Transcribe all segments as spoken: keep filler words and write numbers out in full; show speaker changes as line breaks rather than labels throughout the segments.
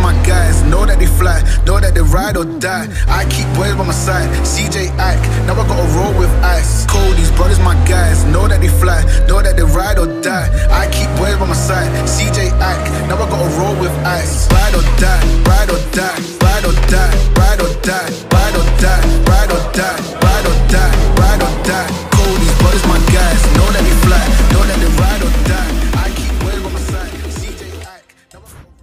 my guys, know that they fly, know that they ride or die. I keep boys by my side, C J Ike, now I gotta roll with ice. Cody's brothers, my guys, know that they fly, know that they ride or die. I keep boys by my side, C J Ike, now I gotta roll with ice. Ride or die, ride or die, ride or die, ride or die, ride or die, ride or die, ride or die, ride or die. Cody's brothers, my guys, know that they fly, know that they ride or die. I keep boys by my side, C J Ike, now I gotta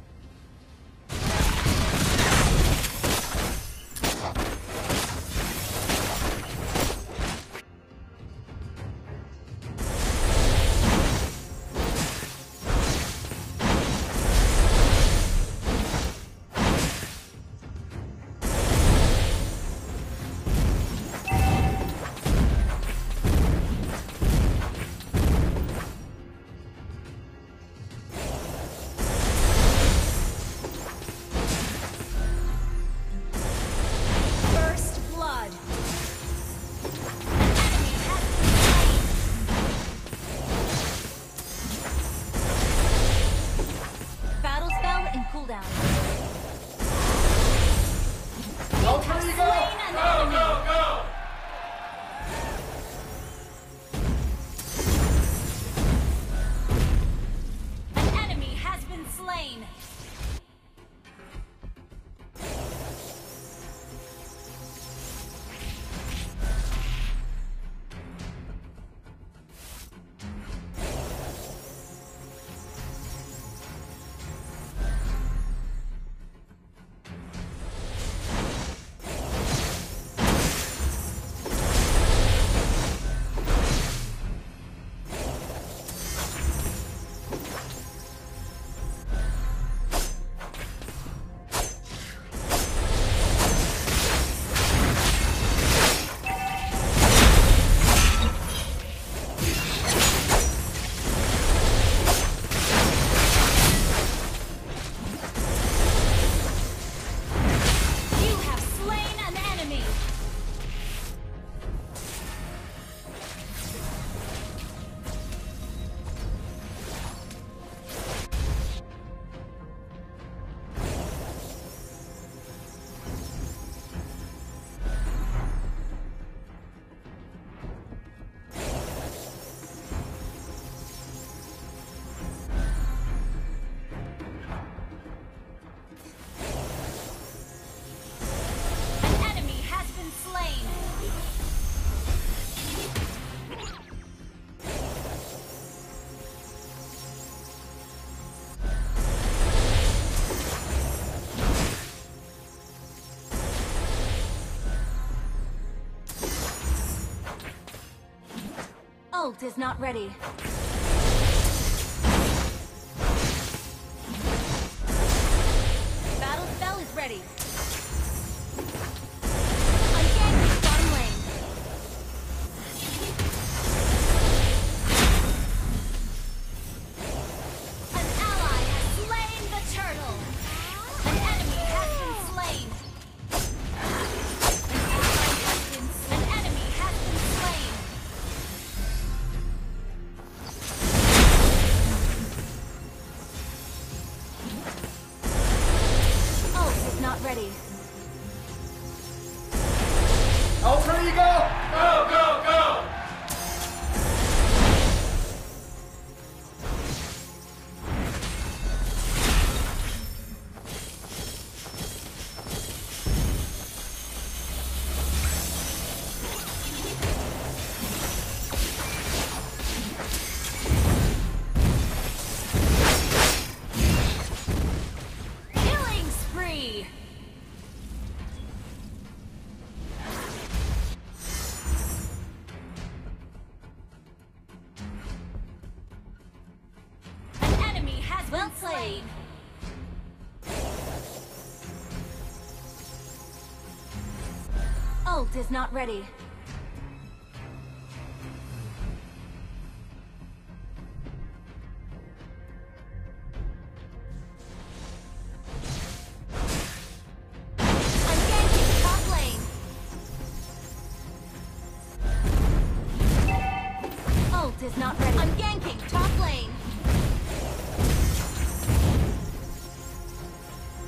cooldown.
Ultra Eagle! Go, go, go!
An enemy has been slain. Ult is not ready. Battle spell is ready. Unganking bottom lane. An ally has slain the turtle. An enemy has been slain. An enemy has been slain. Not ready.
Ultra Eagle! Go, go, go!
Killing spree! Well played. Ult is not ready. I'm ganking top lane. Ult is not ready. I'm ganking top lane.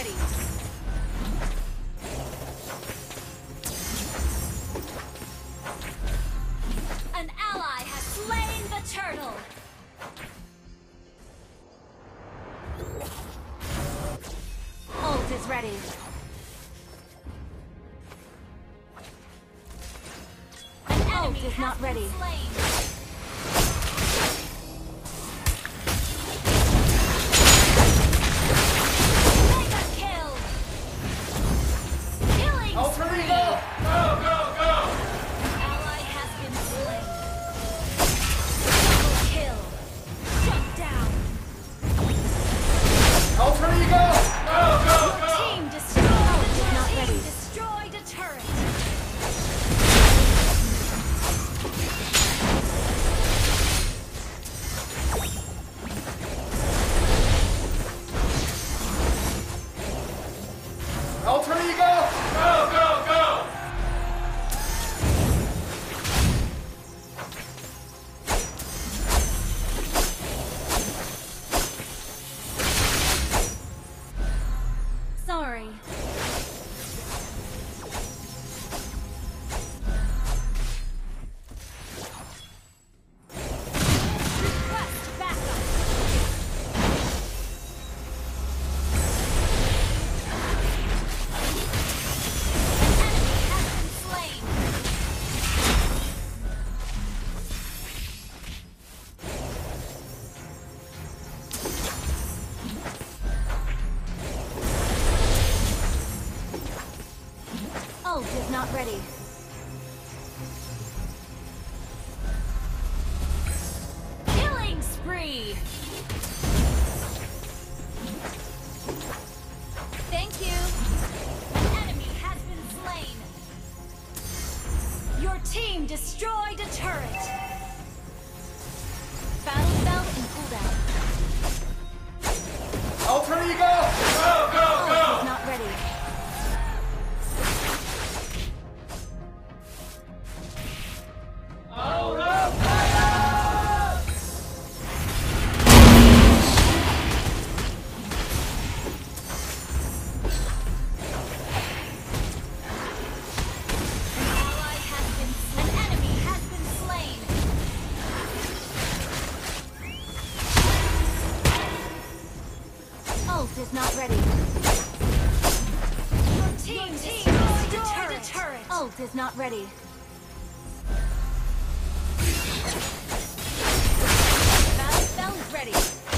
ready. An ally has slain the turtle. Ult is ready. An enemy is not ready. Slain. Mega kill. Killing spree.
Go, go, go!
Ally has been slain. Double kill. Shut down.
Alter Ego! Go, go, go!
Team destroyed. Is not ready. Destroyed a turret.
Alter Ego! Go, go, go!
Sorry. Request backup. An enemy has been slain. Ult is not ready. Killing spree. Thank you. An enemy has been slain. Your team destroyed a turret. Battle spell in cooldown.
Alter Ego! Go, go,
Ult
go!
is not ready. Ally has been slain. An enemy has been slain. Ult is not ready. Your team destroyed a turret. Ult is not ready. Battle spell is ready.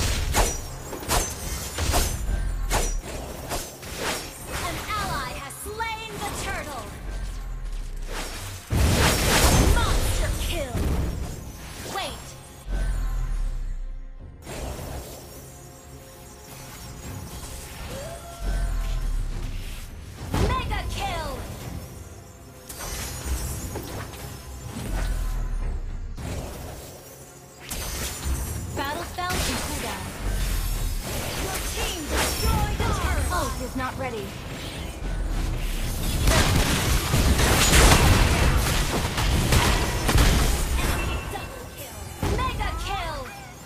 An ally has slain the turtle. Monster kill. Wait. Mega kill. Battle spell in cooldown. Your team destroyed the turret. Ult is not ready. Enemy double kill. Mega kill.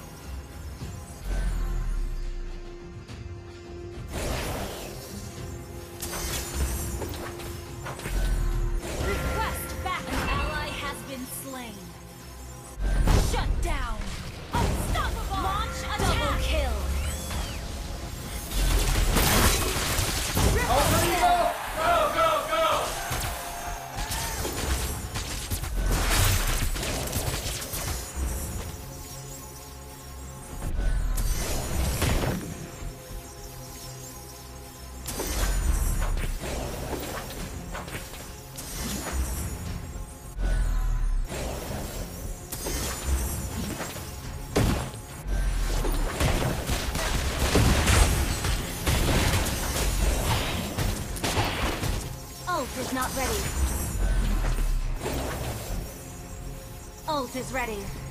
Request back. An ally has been slain. Shut down. Unstoppable. Launch attack. Double kill.
Alter Ego! Go, go, go!
Ult is not ready. Ult is ready.